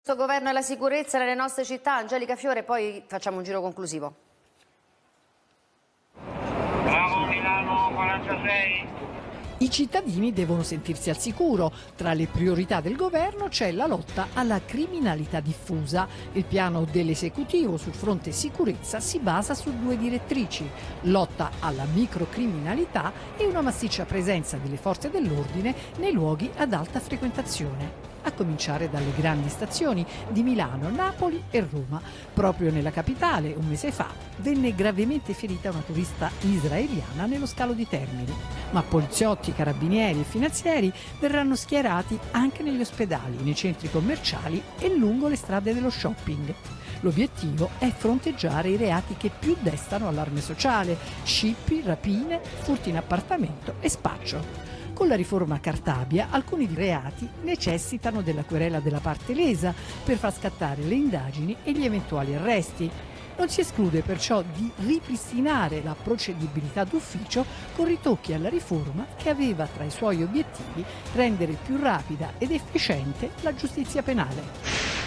Governo e la sicurezza nelle nostre città. Angelica Fiore, poi facciamo un giro conclusivo. Bravo Milano 46. I cittadini devono sentirsi al sicuro. Tra le priorità del governo c'è la lotta alla criminalità diffusa. Il piano dell'esecutivo sul fronte sicurezza si basa su due direttrici: lotta alla microcriminalità e una massiccia presenza delle forze dell'ordine nei luoghi ad alta frequentazione, a cominciare dalle grandi stazioni di Milano, Napoli e Roma. Proprio nella capitale, un mese fa, venne gravemente ferita una turista israeliana nello scalo di Termini. Ma poliziotti, carabinieri e finanzieri verranno schierati anche negli ospedali, nei centri commerciali e lungo le strade dello shopping. L'obiettivo è fronteggiare i reati che più destano allarme sociale: scippi, rapine, furti in appartamento e spaccio. Con la riforma Cartabia alcuni reati necessitano della querela della parte lesa per far scattare le indagini e gli eventuali arresti. Non si esclude perciò di ripristinare la procedibilità d'ufficio con ritocchi alla riforma che aveva tra i suoi obiettivi rendere più rapida ed efficiente la giustizia penale.